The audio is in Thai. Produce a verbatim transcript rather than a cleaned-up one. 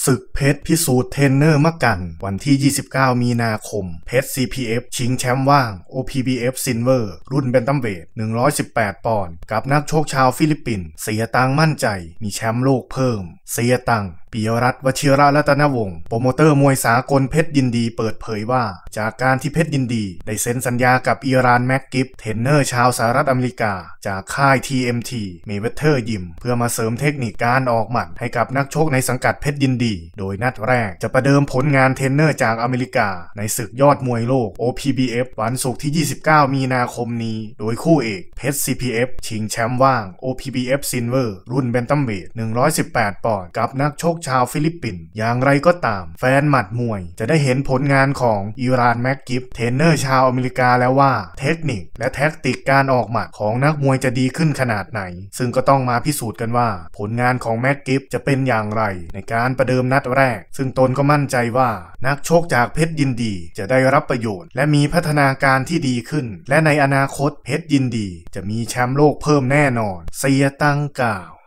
ศึกเพชรพิสูจน์เทรนเนอร์มะกันวันที่ยี่สิบเก้ามีนาคมเพชร ซี พี เอฟ ชิงแชมป์ว่าง โอ พี บี เอฟ Silver รุ่นแบนตัมเวทหนึ่งร้อยสิบแปดปอนด์กับนักชกชาวฟิลิปปินส์เสียตังมั่นใจมีแชมป์โลกเพิ่มเสียตังปิยรัตน์ วชิระรัตนวงศ์โปรโมเตอร์มวยสากลเพชรยินดีเปิดเผยว่าจากการที่เพชรยินดีได้เซ็นสัญญากับอิรานแม็กกิฟเทรนเนอร์ชาวสหรัฐอเมริกาจากค่าย ที เอ็ม ที Mayweather Gym เพื่อมาเสริมเทคนิคการออกหมัดให้กับนักชกในสังกัดเพชรยินดีโดยนัดแรกจะประเดิมผลงานเทรนเนอร์จากอเมริกาในศึกยอดมวยโลก โอ พี บี เอฟ วันศุกร์ที่ยี่สิบเก้ามีนาคมนี้โดยคู่เอกเพชร ซี พี เอฟ ชิงแชมป์ว่าง โอ พี บี เอฟ Silver รุ่นแบนตัมเวทหนึ่งร้อยสิบแปดปอนด์กับนักชกชาวฟิลิปปินส์อย่างไรก็ตามแฟนหมัดมวยจะได้เห็นผลงานของอิรานแม็กกิฟเทรนเนอร์ชาวอเมริกาแล้วว่าเทคนิคและแท็กติกการออกหมัดของนักมวยจะดีขึ้นขนาดไหนซึ่งก็ต้องมาพิสูจน์กันว่าผลงานของแม็กกิฟจะเป็นอย่างไรในการประเดิมนัดแรกซึ่งตนก็มั่นใจว่านักชกจากเพชรยินดีจะได้รับประโยชน์และมีพัฒนาการที่ดีขึ้นและในอนาคตเพชรยินดีจะมีแชมป์โลกเพิ่มแน่นอนเสียตังกล่าว